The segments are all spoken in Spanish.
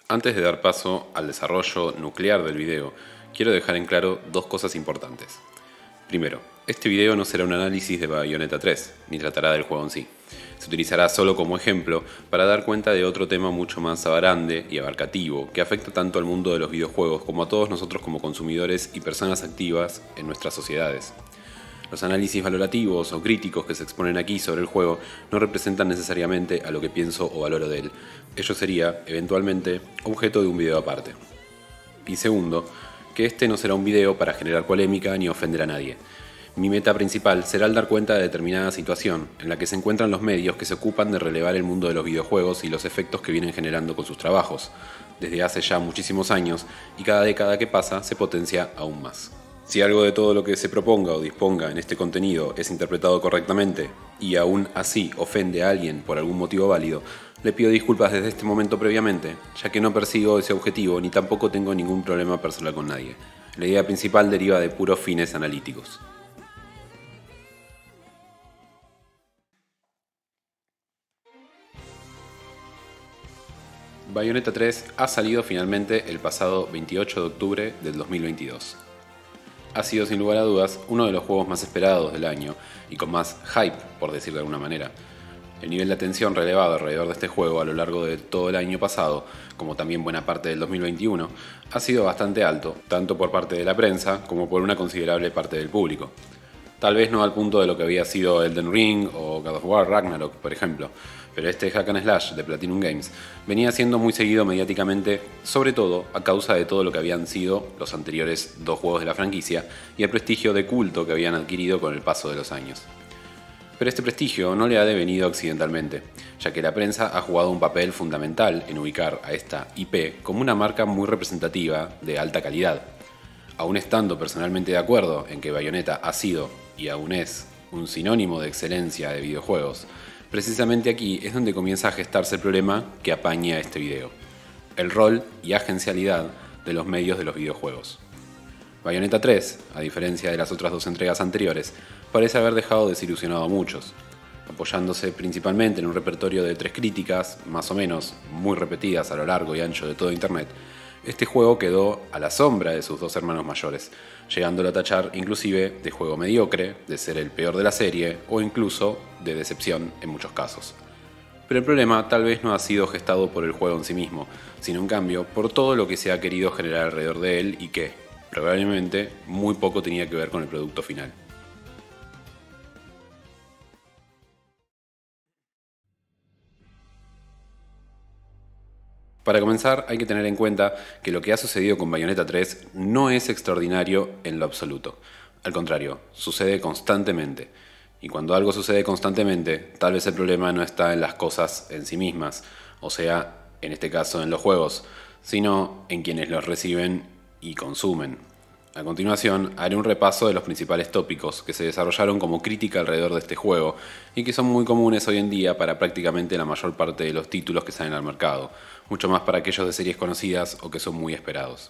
Antes de dar paso al desarrollo nuclear del video, quiero dejar en claro dos cosas importantes. Primero, este video no será un análisis de Bayonetta 3, ni tratará del juego en sí. Se utilizará solo como ejemplo para dar cuenta de otro tema mucho más grande y abarcativo que afecta tanto al mundo de los videojuegos como a todos nosotros como consumidores y personas activas en nuestras sociedades. Los análisis valorativos o críticos que se exponen aquí sobre el juego no representan necesariamente a lo que pienso o valoro de él. Ello sería, eventualmente, objeto de un video aparte. Y segundo, que este no será un video para generar polémica ni ofender a nadie. Mi meta principal será el dar cuenta de determinada situación en la que se encuentran los medios que se ocupan de relevar el mundo de los videojuegos y los efectos que vienen generando con sus trabajos, desde hace ya muchísimos años, y cada década que pasa se potencia aún más. Si algo de todo lo que se proponga o disponga en este contenido es interpretado correctamente y aún así ofende a alguien por algún motivo válido, le pido disculpas desde este momento previamente, ya que no persigo ese objetivo ni tampoco tengo ningún problema personal con nadie. La idea principal deriva de puros fines analíticos. Bayonetta 3 ha salido finalmente el pasado 28 de octubre del 2022. Ha sido sin lugar a dudas uno de los juegos más esperados del año y con más hype, por decir de alguna manera. El nivel de atención relevado alrededor de este juego a lo largo de todo el año pasado, como también buena parte del 2021, ha sido bastante alto, tanto por parte de la prensa como por una considerable parte del público. Tal vez no al punto de lo que había sido Elden Ring o God of War Ragnarok, por ejemplo, pero este hack and slash de Platinum Games venía siendo muy seguido mediáticamente, sobre todo a causa de todo lo que habían sido los anteriores dos juegos de la franquicia y el prestigio de culto que habían adquirido con el paso de los años. Pero este prestigio no le ha devenido accidentalmente, ya que la prensa ha jugado un papel fundamental en ubicar a esta IP como una marca muy representativa de alta calidad. Aún estando personalmente de acuerdo en que Bayonetta ha sido, y aún es, un sinónimo de excelencia de videojuegos, precisamente aquí es donde comienza a gestarse el problema que apaña este video: el rol y agencialidad de los medios de los videojuegos. Bayonetta 3, a diferencia de las otras dos entregas anteriores, parece haber dejado desilusionado a muchos. Apoyándose principalmente en un repertorio de 3 críticas, más o menos, muy repetidas a lo largo y ancho de todo Internet, este juego quedó a la sombra de sus dos hermanos mayores, llegándolo a tachar inclusive de juego mediocre, de ser el peor de la serie o incluso de decepción en muchos casos. Pero el problema tal vez no ha sido gestado por el juego en sí mismo, sino en cambio por todo lo que se ha querido generar alrededor de él y que, probablemente, muy poco tenía que ver con el producto final. Para comenzar, hay que tener en cuenta que lo que ha sucedido con Bayonetta 3 no es extraordinario en lo absoluto. Al contrario, sucede constantemente. Y cuando algo sucede constantemente, tal vez el problema no está en las cosas en sí mismas, o sea, en este caso en los juegos, sino en quienes los reciben y consumen. A continuación, haré un repaso de los principales tópicos que se desarrollaron como crítica alrededor de este juego y que son muy comunes hoy en día para prácticamente la mayor parte de los títulos que salen al mercado, mucho más para aquellos de series conocidas o que son muy esperados.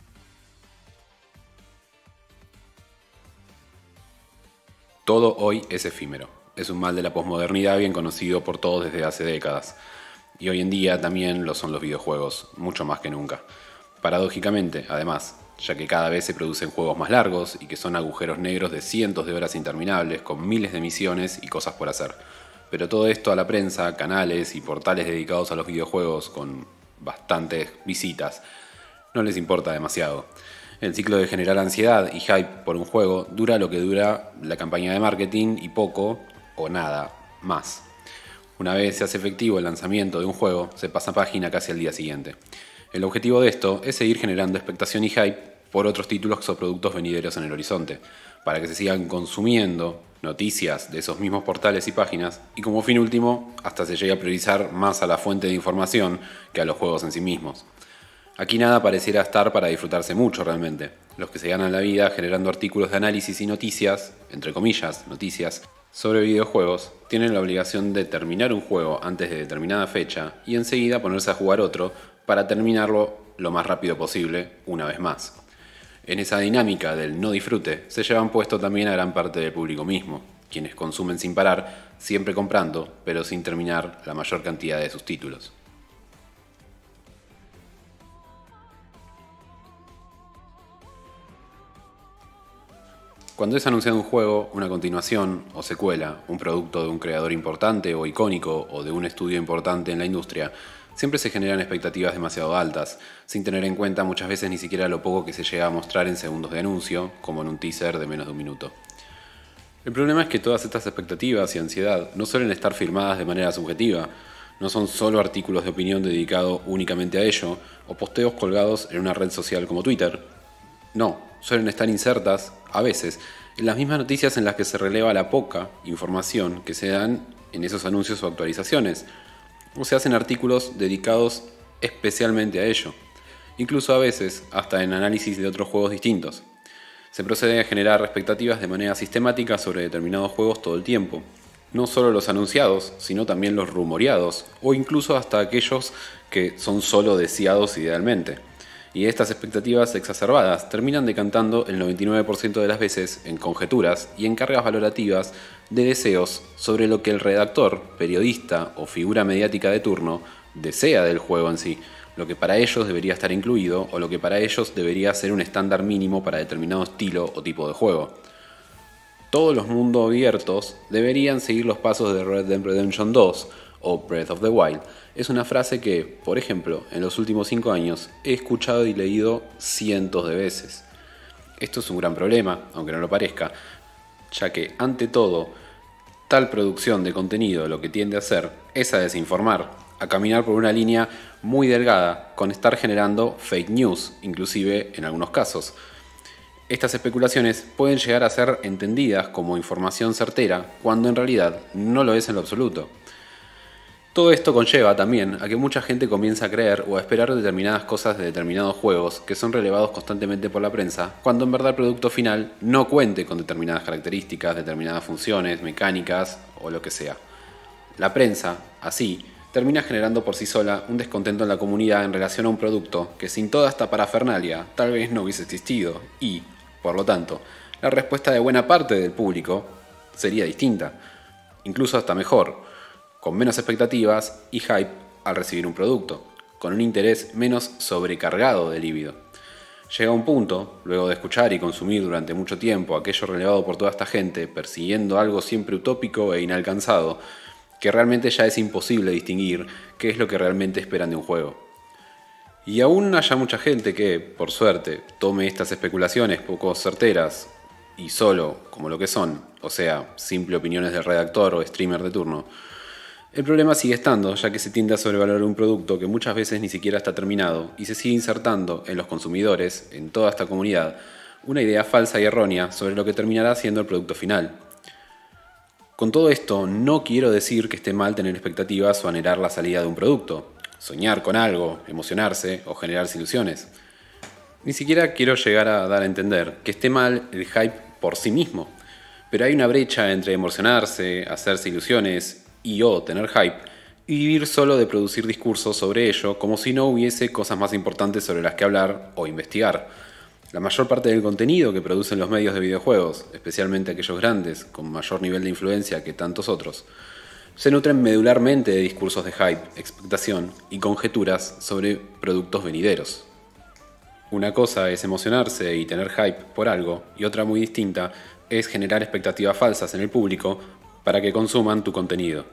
Todo hoy es efímero. Es un mal de la posmodernidad bien conocido por todos desde hace décadas. Y hoy en día también lo son los videojuegos, mucho más que nunca. Paradójicamente, además, ya que cada vez se producen juegos más largos y que son agujeros negros de cientos de horas interminables con miles de misiones y cosas por hacer. Pero todo esto a la prensa, canales y portales dedicados a los videojuegos con bastantes visitas no les importa demasiado. El ciclo de generar ansiedad y hype por un juego dura lo que dura la campaña de marketing y poco o nada más. Una vez se hace efectivo el lanzamiento de un juego, se pasa página casi al día siguiente. El objetivo de esto es seguir generando expectación y hype por otros títulos o productos venideros en el horizonte, para que se sigan consumiendo noticias de esos mismos portales y páginas, y como fin último, hasta se llegue a priorizar más a la fuente de información que a los juegos en sí mismos. Aquí nada pareciera estar para disfrutarse mucho realmente. Los que se ganan la vida generando artículos de análisis y noticias, entre comillas, noticias, sobre videojuegos, tienen la obligación de terminar un juego antes de determinada fecha y enseguida ponerse a jugar otro para terminarlo lo más rápido posible, una vez más. En esa dinámica del no disfrute se llevan puesto también a gran parte del público mismo, quienes consumen sin parar, siempre comprando, pero sin terminar la mayor cantidad de sus títulos. Cuando es anunciado un juego, una continuación o secuela, un producto de un creador importante o icónico o de un estudio importante en la industria, siempre se generan expectativas demasiado altas, sin tener en cuenta muchas veces ni siquiera lo poco que se llega a mostrar en segundos de anuncio, como en un teaser de menos de un minuto. El problema es que todas estas expectativas y ansiedad no suelen estar firmadas de manera subjetiva, no son solo artículos de opinión dedicados únicamente a ello, o posteos colgados en una red social como Twitter. No, suelen estar insertas, a veces, en las mismas noticias en las que se releva la poca información que se dan en esos anuncios o actualizaciones, o se hacen artículos dedicados especialmente a ello, incluso a veces hasta en análisis de otros juegos distintos. Se procede a generar expectativas de manera sistemática sobre determinados juegos todo el tiempo, no solo los anunciados, sino también los rumoreados, o incluso hasta aquellos que son solo deseados idealmente. Y estas expectativas exacerbadas terminan decantando el 99% de las veces en conjeturas y en cargas valorativas de deseos sobre lo que el redactor, periodista o figura mediática de turno desea del juego en sí, lo que para ellos debería estar incluido o lo que para ellos debería ser un estándar mínimo para determinado estilo o tipo de juego. Todos los mundos abiertos deberían seguir los pasos de Red Dead Redemption 2 o Breath of the Wild. Es una frase que, por ejemplo, en los últimos 5 años he escuchado y leído cientos de veces. Esto es un gran problema, aunque no lo parezca, ya que, ante todo, tal producción de contenido lo que tiende a hacer es a desinformar, a caminar por una línea muy delgada, con estar generando fake news, inclusive en algunos casos. Estas especulaciones pueden llegar a ser entendidas como información certera, cuando en realidad no lo es en lo absoluto. Todo esto conlleva también a que mucha gente comienza a creer o a esperar determinadas cosas de determinados juegos que son relevados constantemente por la prensa, cuando en verdad el producto final no cuente con determinadas características, determinadas funciones, mecánicas o lo que sea. La prensa, así, termina generando por sí sola un descontento en la comunidad en relación a un producto que sin toda esta parafernalia tal vez no hubiese existido y, por lo tanto, la respuesta de buena parte del público sería distinta, incluso hasta mejor, con menos expectativas y hype al recibir un producto, con un interés menos sobrecargado de líbido. Llega un punto, luego de escuchar y consumir durante mucho tiempo aquello relevado por toda esta gente, persiguiendo algo siempre utópico e inalcanzado, que realmente ya es imposible distinguir qué es lo que realmente esperan de un juego. Y aún haya mucha gente que, por suerte, tome estas especulaciones poco certeras y solo como lo que son, o sea, simple opiniones del redactor o streamer de turno, el problema sigue estando, ya que se tiende a sobrevalorar un producto que muchas veces ni siquiera está terminado y se sigue insertando en los consumidores, en toda esta comunidad, una idea falsa y errónea sobre lo que terminará siendo el producto final. Con todo esto, no quiero decir que esté mal tener expectativas o anhelar la salida de un producto, soñar con algo, emocionarse o generarse ilusiones. Ni siquiera quiero llegar a dar a entender que esté mal el hype por sí mismo, pero hay una brecha entre emocionarse, hacerse ilusiones y o tener hype y vivir solo de producir discursos sobre ello como si no hubiese cosas más importantes sobre las que hablar o investigar. La mayor parte del contenido que producen los medios de videojuegos, especialmente aquellos grandes, con mayor nivel de influencia que tantos otros, se nutren medularmente de discursos de hype, expectación y conjeturas sobre productos venideros. Una cosa es emocionarse y tener hype por algo, y otra muy distinta es generar expectativas falsas en el público para que consuman tu contenido.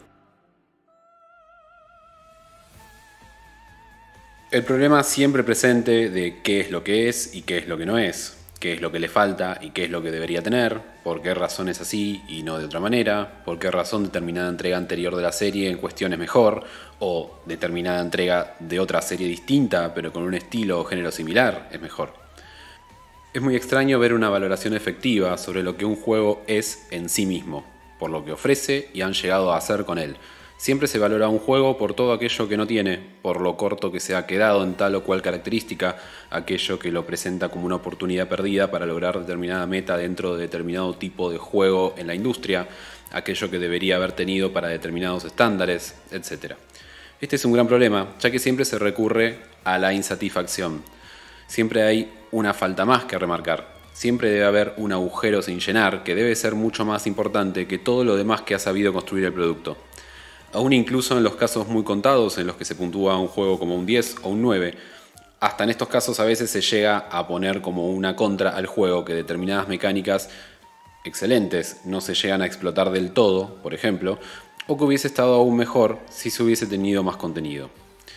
El problema siempre presente de qué es lo que es y qué es lo que no es, qué es lo que le falta y qué es lo que debería tener, por qué razón es así y no de otra manera, por qué razón determinada entrega anterior de la serie en cuestión es mejor, o determinada entrega de otra serie distinta pero con un estilo o género similar es mejor. Es muy extraño ver una valoración efectiva sobre lo que un juego es en sí mismo, por lo que ofrece y han llegado a hacer con él. Siempre se valora un juego por todo aquello que no tiene, por lo corto que se ha quedado en tal o cual característica, aquello que lo presenta como una oportunidad perdida para lograr determinada meta dentro de determinado tipo de juego en la industria, aquello que debería haber tenido para determinados estándares, etc. Este es un gran problema, ya que siempre se recurre a la insatisfacción. Siempre hay una falta más que remarcar. Siempre debe haber un agujero sin llenar que debe ser mucho más importante que todo lo demás que ha sabido construir el producto. Aún incluso en los casos muy contados en los que se puntúa un juego como un 10 o un 9, hasta en estos casos a veces se llega a poner como una contra al juego que determinadas mecánicas excelentes no se llegan a explotar del todo, por ejemplo, o que hubiese estado aún mejor si se hubiese tenido más contenido.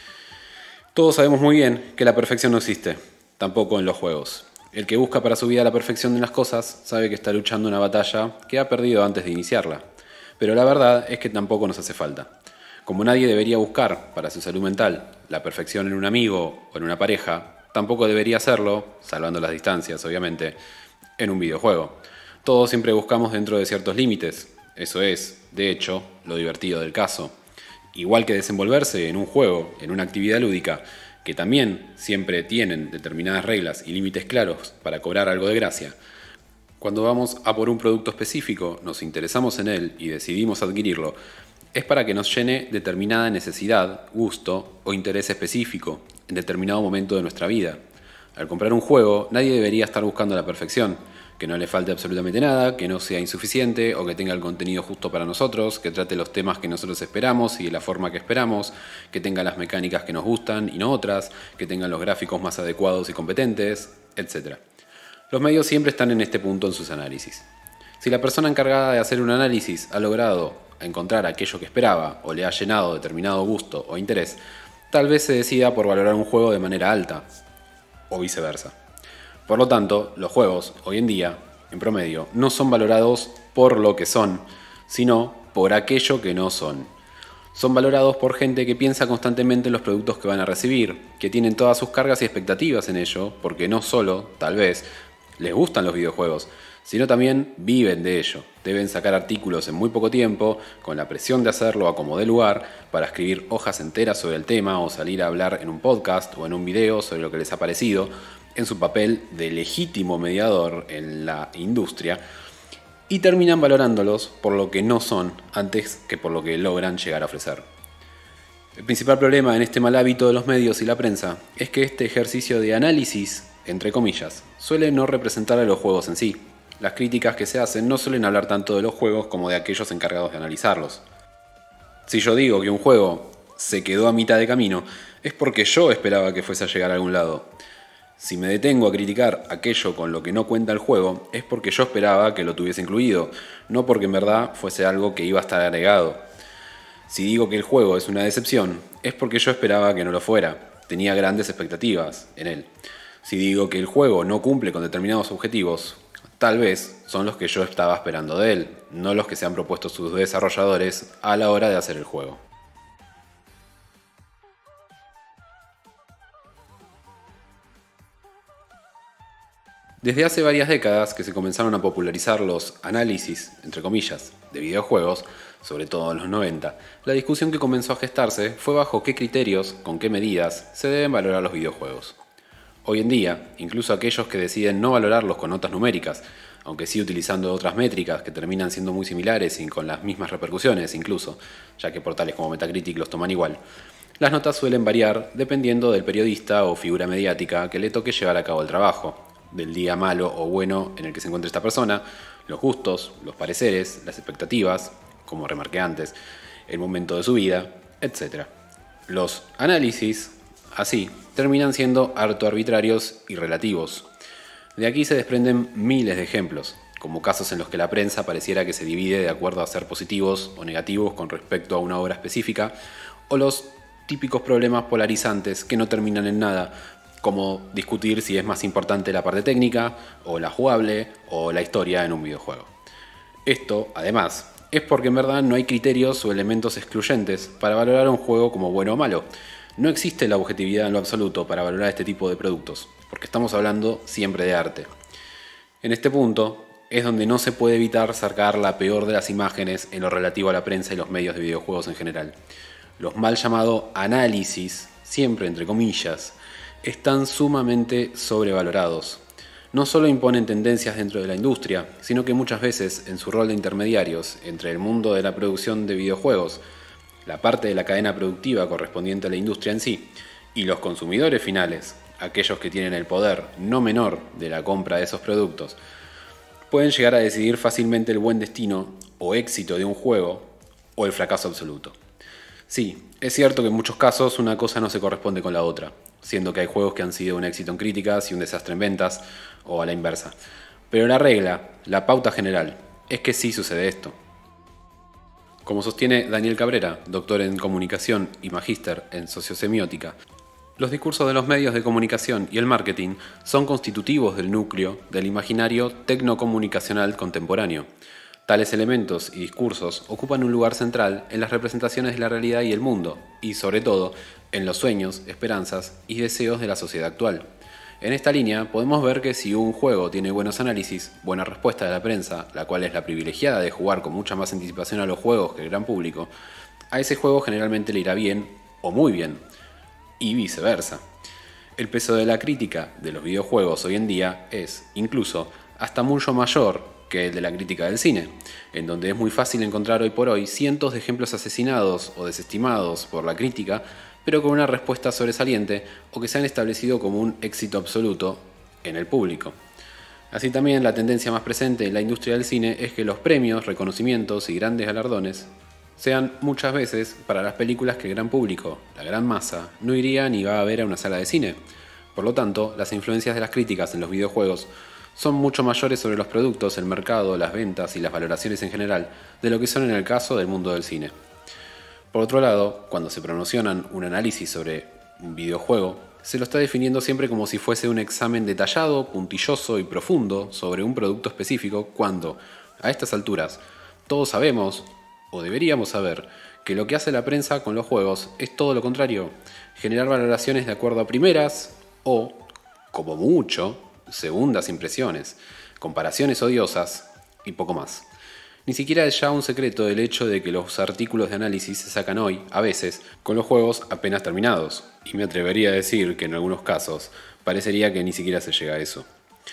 Todos sabemos muy bien que la perfección no existe, tampoco en los juegos. El que busca para su vida la perfección de las cosas sabe que está luchando una batalla que ha perdido antes de iniciarla. Pero la verdad es que tampoco nos hace falta. Como nadie debería buscar, para su salud mental, la perfección en un amigo o en una pareja, tampoco debería hacerlo, salvando las distancias obviamente, en un videojuego. Todos siempre buscamos dentro de ciertos límites. Eso es, de hecho, lo divertido del caso. Igual que desenvolverse en un juego, en una actividad lúdica, que también siempre tienen determinadas reglas y límites claros para cobrar algo de gracia. Cuando vamos a por un producto específico, nos interesamos en él y decidimos adquirirlo, es para que nos llene determinada necesidad, gusto o interés específico en determinado momento de nuestra vida. Al comprar un juego, nadie debería estar buscando la perfección, que no le falte absolutamente nada, que no sea insuficiente o que tenga el contenido justo para nosotros, que trate los temas que nosotros esperamos y de la forma que esperamos, que tenga las mecánicas que nos gustan y no otras, que tenga los gráficos más adecuados y competentes, etc. Los medios siempre están en este punto en sus análisis. Si la persona encargada de hacer un análisis ha logrado encontrar aquello que esperaba o le ha llenado determinado gusto o interés, tal vez se decida por valorar un juego de manera alta, o viceversa. Por lo tanto, los juegos, hoy en día, en promedio, no son valorados por lo que son, sino por aquello que no son. Son valorados por gente que piensa constantemente en los productos que van a recibir, que tienen todas sus cargas y expectativas en ello, porque no solo, tal vez, les gustan los videojuegos, sino también viven de ello. Deben sacar artículos en muy poco tiempo, con la presión de hacerlo a como dé lugar, para escribir hojas enteras sobre el tema o salir a hablar en un podcast o en un video sobre lo que les ha parecido, en su papel de legítimo mediador en la industria, y terminan valorándolos por lo que no son antes que por lo que logran llegar a ofrecer. El principal problema en este mal hábito de los medios y la prensa es que este ejercicio de análisis, entre comillas, suele no representar a los juegos en sí. Las críticas que se hacen no suelen hablar tanto de los juegos como de aquellos encargados de analizarlos. Si yo digo que un juego se quedó a mitad de camino, es porque yo esperaba que fuese a llegar a algún lado. Si me detengo a criticar aquello con lo que no cuenta el juego, es porque yo esperaba que lo tuviese incluido, no porque en verdad fuese algo que iba a estar agregado. Si digo que el juego es una decepción, es porque yo esperaba que no lo fuera, tenía grandes expectativas en él. Si digo que el juego no cumple con determinados objetivos, tal vez son los que yo estaba esperando de él, no los que se han propuesto sus desarrolladores a la hora de hacer el juego. Desde hace varias décadas que se comenzaron a popularizar los análisis, entre comillas, de videojuegos, sobre todo en los 90, la discusión que comenzó a gestarse fue bajo qué criterios, con qué medidas, se deben valorar los videojuegos. Hoy en día, incluso aquellos que deciden no valorarlos con notas numéricas, aunque sí utilizando otras métricas que terminan siendo muy similares y con las mismas repercusiones incluso, ya que portales como Metacritic los toman igual, las notas suelen variar dependiendo del periodista o figura mediática que le toque llevar a cabo el trabajo, del día malo o bueno en el que se encuentra esta persona, los gustos, los pareceres, las expectativas, como remarqué antes, el momento de su vida, etc. Los análisis, así, terminan siendo harto arbitrarios y relativos. De aquí se desprenden miles de ejemplos, como casos en los que la prensa pareciera que se divide de acuerdo a ser positivos o negativos con respecto a una obra específica, o los típicos problemas polarizantes que no terminan en nada, como discutir si es más importante la parte técnica, o la jugable, o la historia en un videojuego. Esto, además, es porque en verdad no hay criterios o elementos excluyentes para valorar un juego como bueno o malo. No existe la objetividad en lo absoluto para valorar este tipo de productos, porque estamos hablando siempre de arte. En este punto es donde no se puede evitar sacar la peor de las imágenes en lo relativo a la prensa y los medios de videojuegos en general. Los mal llamados análisis, siempre entre comillas, están sumamente sobrevalorados. No solo imponen tendencias dentro de la industria, sino que muchas veces, en su rol de intermediarios entre el mundo de la producción de videojuegos, la parte de la cadena productiva correspondiente a la industria en sí, y los consumidores finales, aquellos que tienen el poder no menor de la compra de esos productos, pueden llegar a decidir fácilmente el buen destino o éxito de un juego o el fracaso absoluto. Sí, es cierto que en muchos casos una cosa no se corresponde con la otra, siendo que hay juegos que han sido un éxito en críticas y un desastre en ventas, o a la inversa. Pero la regla, la pauta general, es que sí sucede esto. Como sostiene Daniel Cabrera, doctor en comunicación y magíster en sociosemiótica, los discursos de los medios de comunicación y el marketing son constitutivos del núcleo del imaginario tecnocomunicacional contemporáneo. Tales elementos y discursos ocupan un lugar central en las representaciones de la realidad y el mundo, y sobre todo, en los sueños, esperanzas y deseos de la sociedad actual. En esta línea podemos ver que si un juego tiene buenos análisis, buena respuesta de la prensa, la cual es la privilegiada de jugar con mucha más anticipación a los juegos que el gran público, a ese juego generalmente le irá bien o muy bien, y viceversa. El peso de la crítica de los videojuegos hoy en día es, incluso, hasta mucho mayor que el de la crítica del cine, en donde es muy fácil encontrar hoy por hoy cientos de ejemplos asesinados o desestimados por la crítica, pero con una respuesta sobresaliente o que se han establecido como un éxito absoluto en el público. Así también la tendencia más presente en la industria del cine es que los premios, reconocimientos y grandes galardones sean muchas veces para las películas que el gran público, la gran masa, no iría ni va a ver a una sala de cine. Por lo tanto, las influencias de las críticas en los videojuegos son mucho mayores sobre los productos, el mercado, las ventas y las valoraciones en general de lo que son en el caso del mundo del cine. Por otro lado, cuando se promocionan un análisis sobre un videojuego, se lo está definiendo siempre como si fuese un examen detallado, puntilloso y profundo sobre un producto específico, cuando, a estas alturas, todos sabemos, o deberíamos saber, que lo que hace la prensa con los juegos es todo lo contrario, generar valoraciones de acuerdo a primeras o, como mucho, segundas impresiones, comparaciones odiosas y poco más. Ni siquiera es ya un secreto el hecho de que los artículos de análisis se sacan hoy, a veces, con los juegos apenas terminados, y me atrevería a decir que en algunos casos parecería que ni siquiera se llega a eso.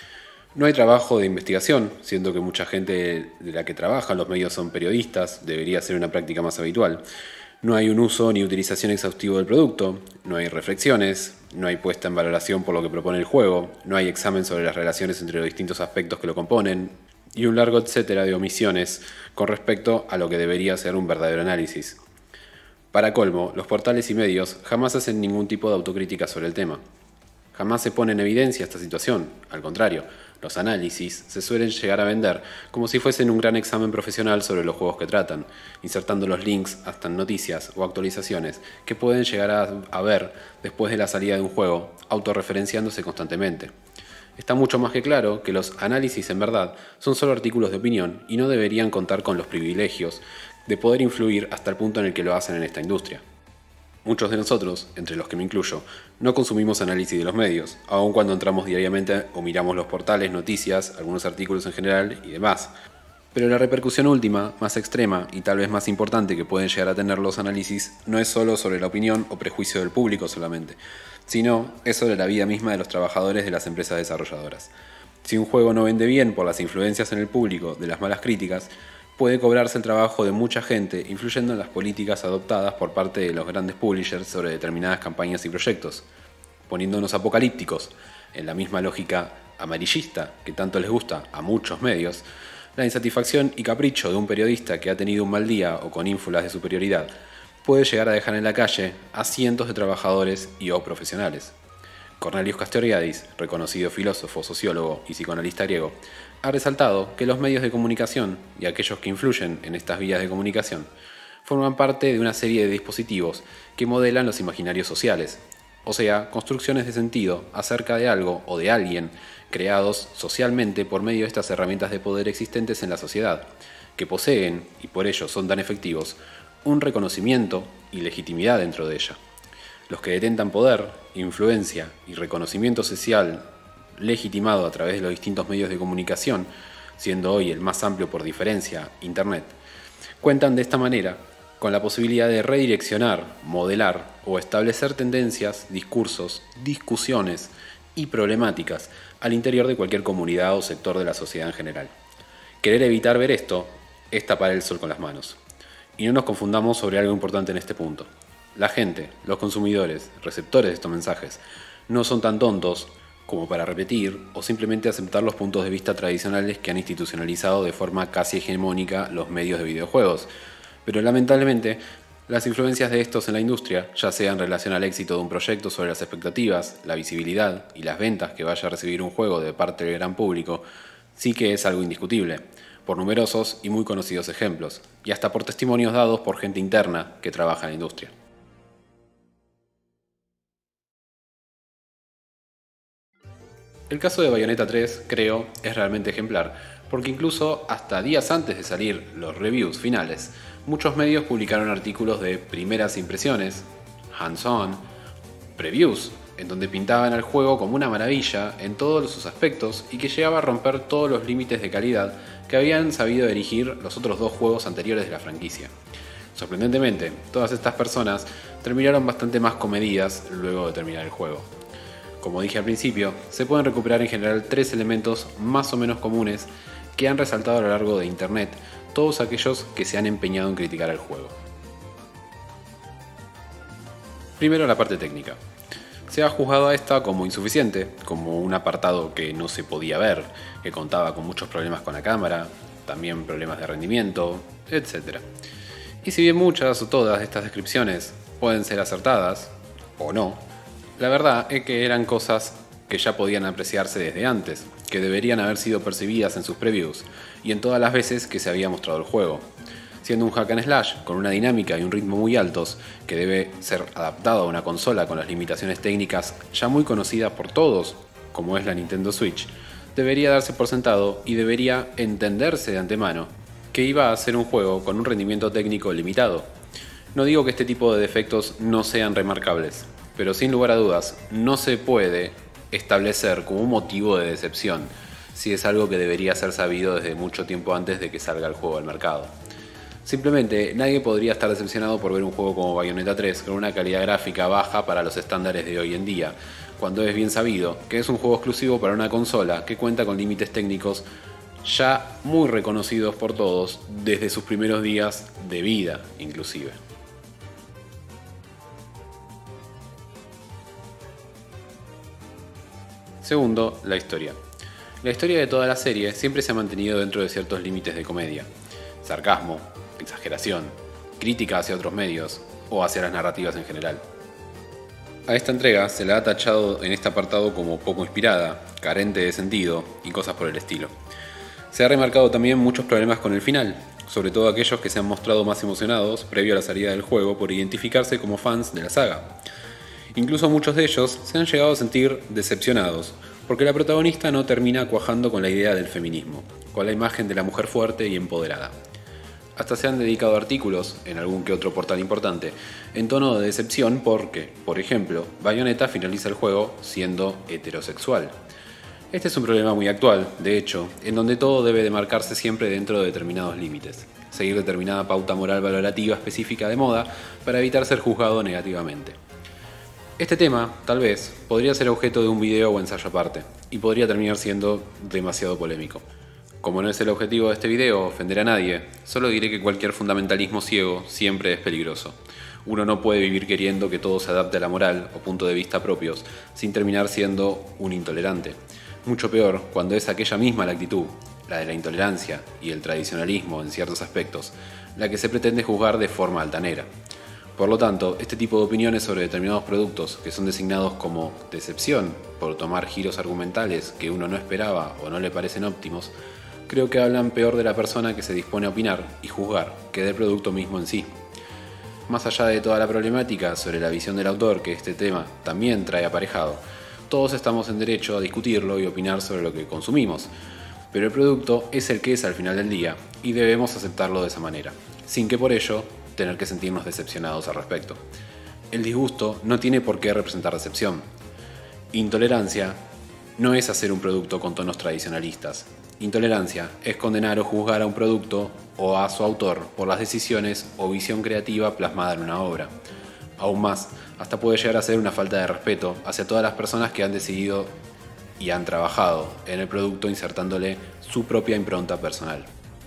No hay trabajo de investigación, siendo que mucha gente de la que trabaja en los medios son periodistas, debería ser una práctica más habitual. No hay un uso ni utilización exhaustivo del producto, no hay reflexiones, no hay puesta en valoración por lo que propone el juego, no hay examen sobre las relaciones entre los distintos aspectos que lo componen, y un largo etcétera de omisiones con respecto a lo que debería ser un verdadero análisis. Para colmo, los portales y medios jamás hacen ningún tipo de autocrítica sobre el tema. Jamás se pone en evidencia esta situación, al contrario, los análisis se suelen llegar a vender como si fuesen un gran examen profesional sobre los juegos que tratan, insertando los links hasta en noticias o actualizaciones que pueden llegar a ver después de la salida de un juego, autorreferenciándose constantemente. Está mucho más que claro que los análisis en verdad son solo artículos de opinión y no deberían contar con los privilegios de poder influir hasta el punto en el que lo hacen en esta industria. Muchos de nosotros, entre los que me incluyo, no consumimos análisis de los medios, aun cuando entramos diariamente o miramos los portales, noticias, algunos artículos en general y demás. Pero la repercusión última, más extrema y tal vez más importante que pueden llegar a tener los análisis no es solo sobre la opinión o prejuicio del público solamente, sino es sobre la vida misma de los trabajadores de las empresas desarrolladoras. Si un juego no vende bien por las influencias en el público de las malas críticas, puede cobrarse el trabajo de mucha gente, influyendo en las políticas adoptadas por parte de los grandes publishers sobre determinadas campañas y proyectos, poniéndonos apocalípticos, en la misma lógica amarillista que tanto les gusta a muchos medios. La insatisfacción y capricho de un periodista que ha tenido un mal día o con ínfulas de superioridad puede llegar a dejar en la calle a cientos de trabajadores y o profesionales. Cornelius Castoriadis, reconocido filósofo, sociólogo y psicoanalista griego, ha resaltado que los medios de comunicación y aquellos que influyen en estas vías de comunicación forman parte de una serie de dispositivos que modelan los imaginarios sociales, o sea, construcciones de sentido acerca de algo o de alguien creados socialmente por medio de estas herramientas de poder existentes en la sociedad, que poseen, y por ello son tan efectivos, un reconocimiento y legitimidad dentro de ella. Los que detentan poder, influencia y reconocimiento social legitimado a través de los distintos medios de comunicación, siendo hoy el más amplio por diferencia, Internet, cuentan de esta manera con la posibilidad de redireccionar, modelar o establecer tendencias, discursos, discusiones y problemáticas al interior de cualquier comunidad o sector de la sociedad en general. Querer evitar ver esto es tapar el sol con las manos. Y no nos confundamos sobre algo importante en este punto. La gente, los consumidores, receptores de estos mensajes, no son tan tontos como para repetir o simplemente aceptar los puntos de vista tradicionales que han institucionalizado de forma casi hegemónica los medios de videojuegos. Pero lamentablemente, las influencias de estos en la industria, ya sea en relación al éxito de un proyecto sobre las expectativas, la visibilidad y las ventas que vaya a recibir un juego de parte del gran público, Sí que es algo indiscutible, por numerosos y muy conocidos ejemplos, y hasta por testimonios dados por gente interna que trabaja en la industria. El caso de Bayonetta 3, creo, es realmente ejemplar, porque incluso hasta días antes de salir los reviews finales, muchos medios publicaron artículos de primeras impresiones, hands-on, previews, en donde pintaban al juego como una maravilla en todos sus aspectos y que llegaba a romper todos los límites de calidad que habían sabido dirigir los otros dos juegos anteriores de la franquicia. Sorprendentemente, todas estas personas terminaron bastante más comedidas luego de terminar el juego. Como dije al principio, se pueden recuperar en general tres elementos más o menos comunes que han resaltado a lo largo de internet todos aquellos que se han empeñado en criticar el juego. Primero, la parte técnica. Se ha juzgado a esta como insuficiente, como un apartado que no se podía ver, que contaba con muchos problemas con la cámara, también problemas de rendimiento, etc. Y si bien muchas o todas de estas descripciones pueden ser acertadas, o no, la verdad es que eran cosas que ya podían apreciarse desde antes, que deberían haber sido percibidas en sus previews y en todas las veces que se había mostrado el juego. Siendo un hack and slash con una dinámica y un ritmo muy altos, que debe ser adaptado a una consola con las limitaciones técnicas ya muy conocidas por todos, como es la Nintendo Switch, debería darse por sentado y debería entenderse de antemano que iba a ser un juego con un rendimiento técnico limitado. No digo que este tipo de defectos no sean remarcables, pero sin lugar a dudas no se puede establecer como un motivo de decepción si es algo que debería ser sabido desde mucho tiempo antes de que salga el juego al mercado. Simplemente nadie podría estar decepcionado por ver un juego como Bayonetta 3 con una calidad gráfica baja para los estándares de hoy en día, cuando es bien sabido que es un juego exclusivo para una consola que cuenta con límites técnicos ya muy reconocidos por todos desde sus primeros días de vida inclusive. Segundo, la historia. La historia de toda la serie siempre se ha mantenido dentro de ciertos límites de comedia, sarcasmo, exageración, crítica hacia otros medios o hacia las narrativas en general. A esta entrega se la ha tachado en este apartado como poco inspirada, carente de sentido y cosas por el estilo. Se ha remarcado también muchos problemas con el final, sobre todo aquellos que se han mostrado más emocionados previo a la salida del juego por identificarse como fans de la saga. Incluso muchos de ellos se han llegado a sentir decepcionados, porque la protagonista no termina cuajando con la idea del feminismo, con la imagen de la mujer fuerte y empoderada. Hasta se han dedicado artículos, en algún que otro portal importante, en tono de decepción porque, por ejemplo, Bayonetta finaliza el juego siendo heterosexual. Este es un problema muy actual, de hecho, en donde todo debe de marcarse siempre dentro de determinados límites, seguir determinada pauta moral valorativa específica de moda para evitar ser juzgado negativamente. Este tema, tal vez, podría ser objeto de un video o ensayo aparte, y podría terminar siendo demasiado polémico. Como no es el objetivo de este video ofender a nadie, solo diré que cualquier fundamentalismo ciego siempre es peligroso. Uno no puede vivir queriendo que todo se adapte a la moral o punto de vista propios, sin terminar siendo un intolerante. Mucho peor cuando es aquella misma la actitud, la de la intolerancia y el tradicionalismo en ciertos aspectos, la que se pretende juzgar de forma altanera. Por lo tanto, este tipo de opiniones sobre determinados productos que son designados como decepción por tomar giros argumentales que uno no esperaba o no le parecen óptimos, creo que hablan peor de la persona que se dispone a opinar y juzgar que del producto mismo en sí. Más allá de toda la problemática sobre la visión del autor que este tema también trae aparejado, todos estamos en derecho a discutirlo y opinar sobre lo que consumimos, pero el producto es el que es al final del día y debemos aceptarlo de esa manera, sin que por ello tener que sentirnos decepcionados al respecto. El disgusto no tiene por qué representar decepción. Intolerancia no es hacer un producto con tonos tradicionalistas. Intolerancia es condenar o juzgar a un producto o a su autor por las decisiones o visión creativa plasmada en una obra. Aún más, hasta puede llegar a ser una falta de respeto hacia todas las personas que han decidido y han trabajado en el producto insertándole su propia impronta personal.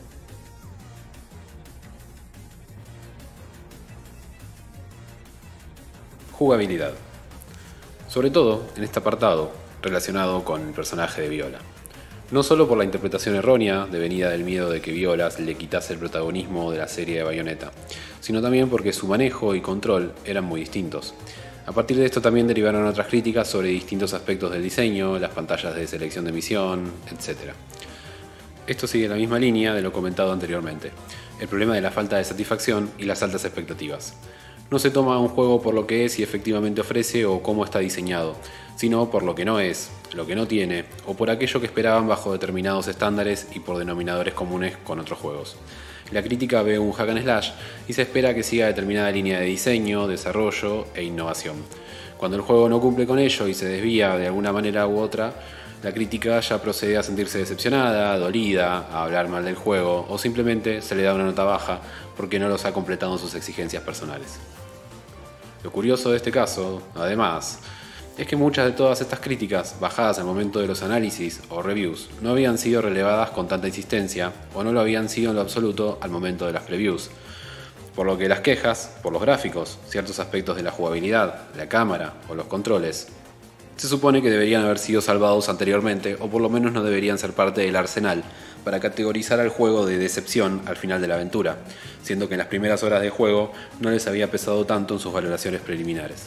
Jugabilidad. Sobre todo en este apartado relacionado con el personaje de Viola. No solo por la interpretación errónea devenida del miedo de que Viola le quitase el protagonismo de la serie de Bayonetta, sino también porque su manejo y control eran muy distintos. A partir de esto también derivaron otras críticas sobre distintos aspectos del diseño, las pantallas de selección de misión, etc. Esto sigue la misma línea de lo comentado anteriormente, el problema de la falta de satisfacción y las altas expectativas. No se toma un juego por lo que es y efectivamente ofrece o cómo está diseñado, sino por lo que no es, lo que no tiene, o por aquello que esperaban bajo determinados estándares y por denominadores comunes con otros juegos. La crítica ve un hack and slash y se espera que siga determinada línea de diseño, desarrollo e innovación. Cuando el juego no cumple con ello y se desvía de alguna manera u otra, la crítica ya procede a sentirse decepcionada, dolida, a hablar mal del juego o simplemente se le da una nota baja porque no los ha completado en sus exigencias personales. Lo curioso de este caso, además, es que muchas de todas estas críticas, bajadas al momento de los análisis o reviews, no habían sido relevadas con tanta insistencia o no lo habían sido en lo absoluto al momento de las previews. Por lo que las quejas, por los gráficos, ciertos aspectos de la jugabilidad, la cámara o los controles, se supone que deberían haber sido salvados anteriormente o por lo menos no deberían ser parte del arsenal para categorizar al juego de decepción al final de la aventura, siendo que en las primeras horas de juego no les había pesado tanto en sus valoraciones preliminares.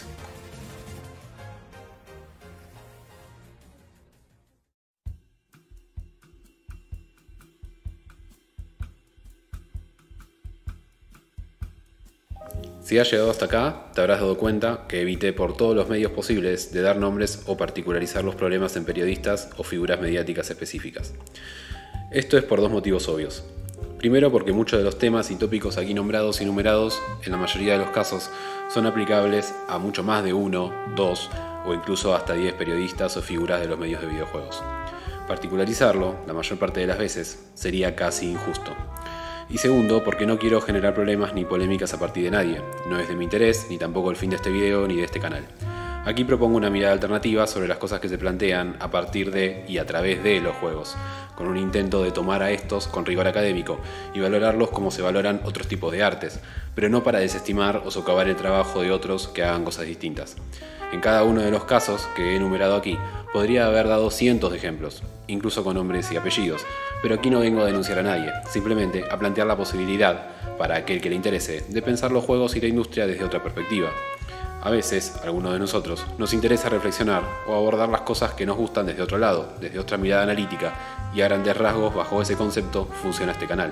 Si has llegado hasta acá, te habrás dado cuenta que evité por todos los medios posibles de dar nombres o particularizar los problemas en periodistas o figuras mediáticas específicas. Esto es por dos motivos obvios. Primero, porque muchos de los temas y tópicos aquí nombrados y numerados, en la mayoría de los casos, son aplicables a mucho más de 1, 2 o incluso hasta 10 periodistas o figuras de los medios de videojuegos. Particularizarlo, la mayor parte de las veces, sería casi injusto. Y segundo, porque no quiero generar problemas ni polémicas a partir de nadie. No es de mi interés, ni tampoco el fin de este video ni de este canal. Aquí propongo una mirada alternativa sobre las cosas que se plantean a partir de y a través de los juegos, con un intento de tomar a estos con rigor académico y valorarlos como se valoran otros tipos de artes, pero no para desestimar o socavar el trabajo de otros que hagan cosas distintas. En cada uno de los casos que he enumerado aquí, podría haber dado cientos de ejemplos, incluso con nombres y apellidos, pero aquí no vengo a denunciar a nadie, simplemente a plantear la posibilidad, para aquel que le interese, de pensar los juegos y la industria desde otra perspectiva. A veces, a algunos de nosotros, nos interesa reflexionar o abordar las cosas que nos gustan desde otro lado, desde otra mirada analítica, y a grandes rasgos, bajo ese concepto, funciona este canal.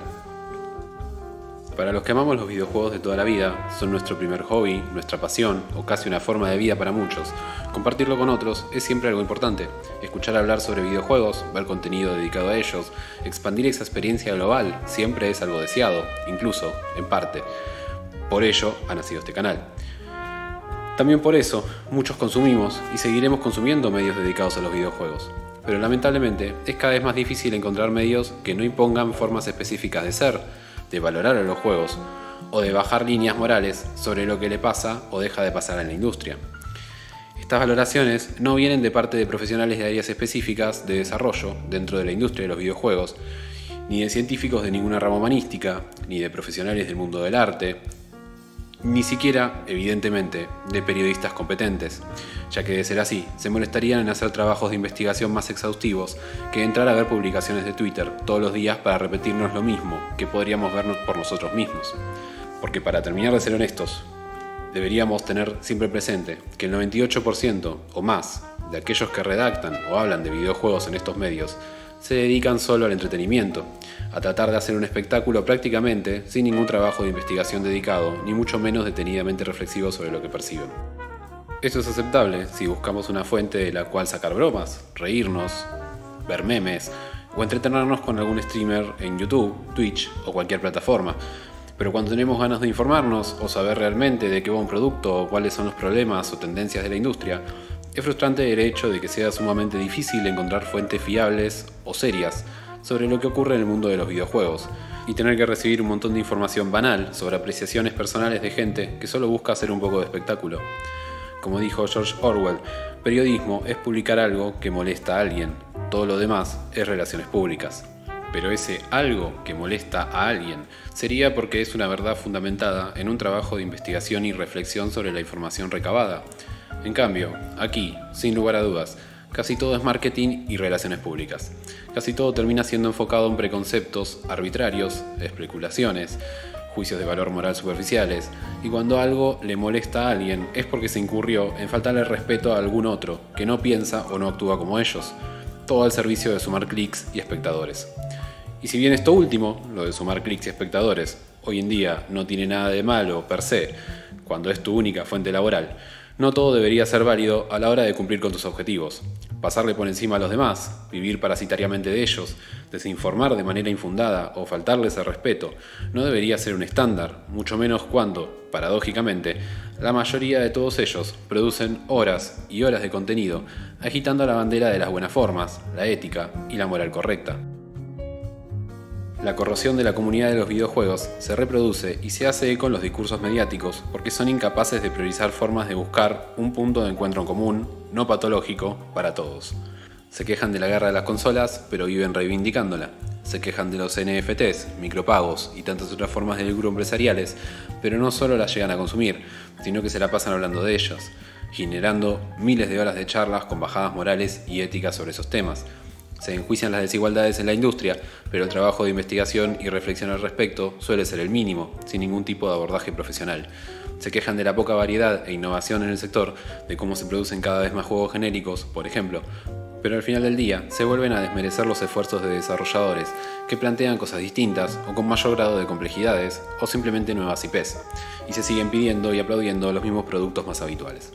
Para los que amamos los videojuegos de toda la vida, son nuestro primer hobby, nuestra pasión o casi una forma de vida para muchos, compartirlo con otros es siempre algo importante. Escuchar hablar sobre videojuegos, ver contenido dedicado a ellos, expandir esa experiencia global siempre es algo deseado, incluso, en parte. Por ello ha nacido este canal. También por eso, muchos consumimos y seguiremos consumiendo medios dedicados a los videojuegos. Pero lamentablemente, es cada vez más difícil encontrar medios que no impongan formas específicas de ser, de valorar a los juegos, o de bajar líneas morales sobre lo que le pasa o deja de pasar en la industria. Estas valoraciones no vienen de parte de profesionales de áreas específicas de desarrollo dentro de la industria de los videojuegos, ni de científicos de ninguna rama humanística, ni de profesionales del mundo del arte, ni siquiera, evidentemente, de periodistas competentes, ya que de ser así, se molestarían en hacer trabajos de investigación más exhaustivos que entrar a ver publicaciones de Twitter todos los días para repetirnos lo mismo que podríamos vernos por nosotros mismos. Porque para terminar de ser honestos, deberíamos tener siempre presente que el 98% o más de aquellos que redactan o hablan de videojuegos en estos medios se dedican solo al entretenimiento, a tratar de hacer un espectáculo prácticamente sin ningún trabajo de investigación dedicado, ni mucho menos detenidamente reflexivo sobre lo que perciben. Esto es aceptable si buscamos una fuente de la cual sacar bromas, reírnos, ver memes o entretenernos con algún streamer en YouTube, Twitch o cualquier plataforma. Pero cuando tenemos ganas de informarnos o saber realmente de qué va un producto o cuáles son los problemas o tendencias de la industria, es frustrante el hecho de que sea sumamente difícil encontrar fuentes fiables o serias sobre lo que ocurre en el mundo de los videojuegos y tener que recibir un montón de información banal sobre apreciaciones personales de gente que solo busca hacer un poco de espectáculo. Como dijo George Orwell, periodismo es publicar algo que molesta a alguien, todo lo demás es relaciones públicas. Pero ese algo que molesta a alguien sería porque es una verdad fundamentada en un trabajo de investigación y reflexión sobre la información recabada. En cambio, aquí, sin lugar a dudas, casi todo es marketing y relaciones públicas. Casi todo termina siendo enfocado en preconceptos arbitrarios, especulaciones, juicios de valor moral superficiales, y cuando algo le molesta a alguien es porque se incurrió en faltarle respeto a algún otro que no piensa o no actúa como ellos, todo al servicio de sumar clics y espectadores. Y si bien esto último, lo de sumar clics y espectadores, hoy en día no tiene nada de malo per se, cuando es tu única fuente laboral, no todo debería ser válido a la hora de cumplir con tus objetivos. Pasarle por encima a los demás, vivir parasitariamente de ellos, desinformar de manera infundada o faltarles el respeto, no debería ser un estándar, mucho menos cuando, paradójicamente, la mayoría de todos ellos producen horas y horas de contenido agitando la bandera de las buenas formas, la ética y la moral correcta. La corrosión de la comunidad de los videojuegos se reproduce y se hace con los discursos mediáticos porque son incapaces de priorizar formas de buscar un punto de encuentro en común, no patológico, para todos. Se quejan de la guerra de las consolas, pero viven reivindicándola. Se quejan de los NFTs, micropagos y tantas otras formas de lucro empresariales, pero no solo las llegan a consumir, sino que se la pasan hablando de ellas, generando miles de horas de charlas con bajadas morales y éticas sobre esos temas. Se enjuician las desigualdades en la industria, pero el trabajo de investigación y reflexión al respecto suele ser el mínimo, sin ningún tipo de abordaje profesional. Se quejan de la poca variedad e innovación en el sector, de cómo se producen cada vez más juegos genéricos, por ejemplo, pero al final del día se vuelven a desmerecer los esfuerzos de desarrolladores que plantean cosas distintas o con mayor grado de complejidades o simplemente nuevas IPs, y se siguen pidiendo y aplaudiendo los mismos productos más habituales.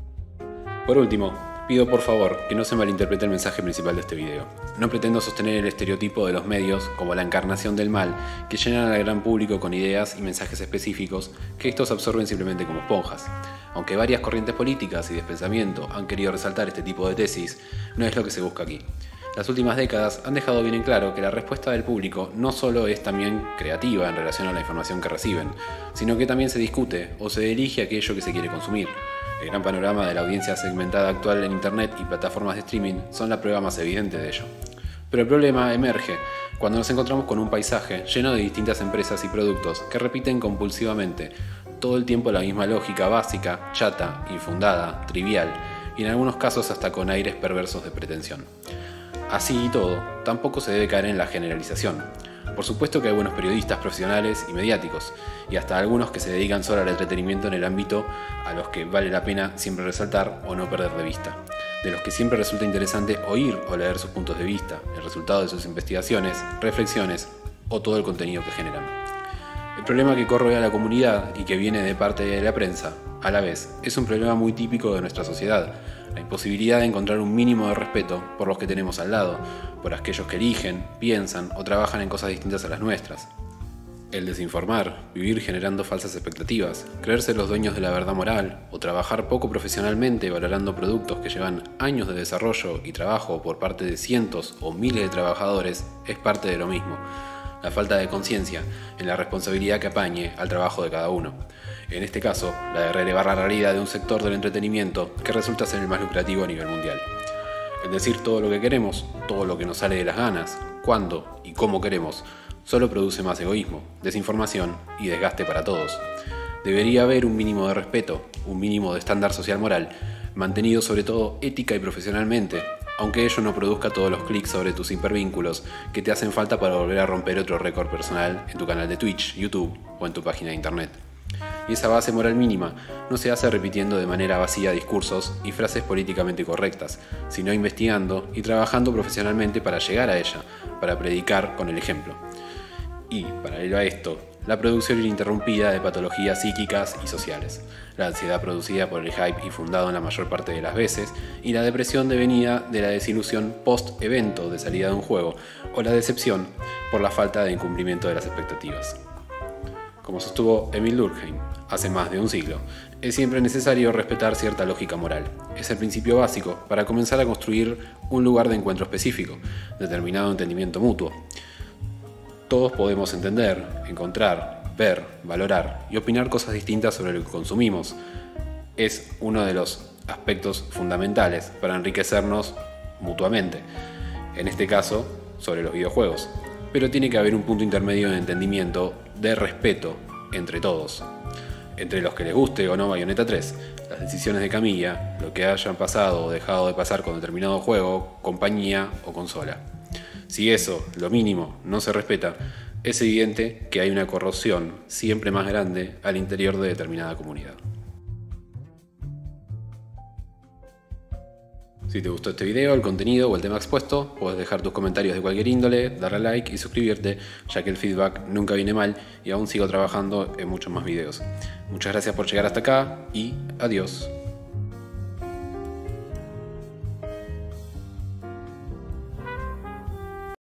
Por último, pido por favor que no se malinterprete el mensaje principal de este video. No pretendo sostener el estereotipo de los medios como la encarnación del mal que llenan al gran público con ideas y mensajes específicos que estos absorben simplemente como esponjas. Aunque varias corrientes políticas y de pensamiento han querido resaltar este tipo de tesis, no es lo que se busca aquí. Las últimas décadas han dejado bien en claro que la respuesta del público no solo es también creativa en relación a la información que reciben, sino que también se discute o se elige aquello que se quiere consumir. El gran panorama de la audiencia segmentada actual en Internet y plataformas de streaming son la prueba más evidente de ello. Pero el problema emerge cuando nos encontramos con un paisaje lleno de distintas empresas y productos que repiten compulsivamente todo el tiempo la misma lógica básica, chata, infundada, trivial y en algunos casos hasta con aires perversos de pretensión. Así y todo, tampoco se debe caer en la generalización. Por supuesto que hay buenos periodistas profesionales y mediáticos, y hasta algunos que se dedican solo al entretenimiento en el ámbito a los que vale la pena siempre resaltar o no perder de vista, de los que siempre resulta interesante oír o leer sus puntos de vista, el resultado de sus investigaciones, reflexiones o todo el contenido que generan. El problema que corroe a la comunidad y que viene de parte de la prensa, a la vez, es un problema muy típico de nuestra sociedad, la imposibilidad de encontrar un mínimo de respeto por los que tenemos al lado, por aquellos que eligen, piensan o trabajan en cosas distintas a las nuestras. El desinformar, vivir generando falsas expectativas, creerse los dueños de la verdad moral o trabajar poco profesionalmente valorando productos que llevan años de desarrollo y trabajo por parte de cientos o miles de trabajadores es parte de lo mismo. La falta de conciencia en la responsabilidad que apañe al trabajo de cada uno. En este caso, la de relevar la realidad de un sector del entretenimiento que resulta ser el más lucrativo a nivel mundial. El decir todo lo que queremos, todo lo que nos sale de las ganas, cuándo y cómo queremos, solo produce más egoísmo, desinformación y desgaste para todos. Debería haber un mínimo de respeto, un mínimo de estándar social moral, mantenido sobre todo ética y profesionalmente, aunque ello no produzca todos los clics sobre tus hipervínculos que te hacen falta para volver a romper otro récord personal en tu canal de Twitch, YouTube o en tu página de internet. Y esa base moral mínima no se hace repitiendo de manera vacía discursos y frases políticamente correctas, sino investigando y trabajando profesionalmente para llegar a ella, para predicar con el ejemplo. Y, paralelo a esto, la producción ininterrumpida de patologías psíquicas y sociales, la ansiedad producida por el hype y fundado en la mayor parte de las veces, y la depresión devenida de la desilusión post-evento de salida de un juego, o la decepción por la falta de incumplimiento de las expectativas. Como sostuvo Emil Durkheim hace más de un siglo, es siempre necesario respetar cierta lógica moral. Es el principio básico para comenzar a construir un lugar de encuentro específico, determinado entendimiento mutuo. Todos podemos entender, encontrar, ver, valorar y opinar cosas distintas sobre lo que consumimos. Es uno de los aspectos fundamentales para enriquecernos mutuamente, en este caso sobre los videojuegos. Pero tiene que haber un punto intermedio de entendimiento, de respeto entre todos. Entre los que les guste o no Bayonetta 3, las decisiones de Camilla, lo que hayan pasado o dejado de pasar con determinado juego, compañía o consola. Si eso, lo mínimo, no se respeta, es evidente que hay una corrosión siempre más grande al interior de determinada comunidad. Si te gustó este video, el contenido o el tema expuesto, puedes dejar tus comentarios de cualquier índole, darle a like y suscribirte, ya que el feedback nunca viene mal y aún sigo trabajando en muchos más videos. Muchas gracias por llegar hasta acá y adiós.